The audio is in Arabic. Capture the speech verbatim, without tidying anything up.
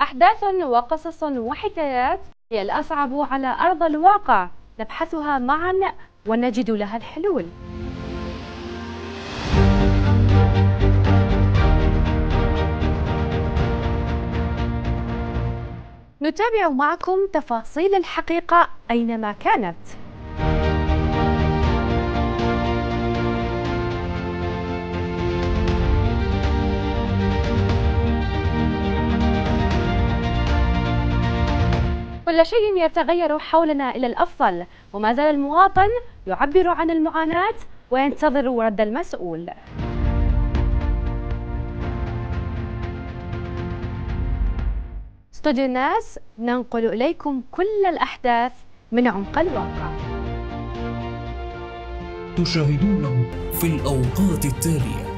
أحداث وقصص وحكايات هي الأصعب على أرض الواقع، نبحثها معا ونجد لها الحلول. نتابع معكم تفاصيل الحقيقة أينما كانت. كل شيء يتغير حولنا إلى الأفضل، وما زال المواطن يعبر عن المعاناة وينتظر رد المسؤول. استوديو الناس ننقل إليكم كل الأحداث من عمق الواقع. تشاهدونه في الأوقات التالية.